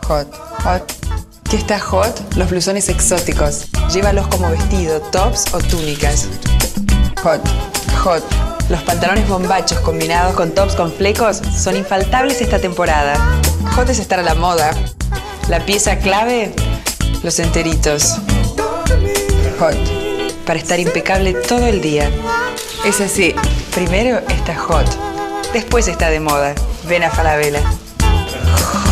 Hot. Hot. ¿Qué está hot? Los blusones exóticos. Llévalos como vestido, tops o túnicas. Hot. Hot. Los pantalones bombachos combinados con tops con flecos son infaltables esta temporada. Hot es estar a la moda. La pieza clave, los enteritos. Hot. Para estar impecable todo el día. Es así. Primero está hot. Después está de moda. Ven a Falabella.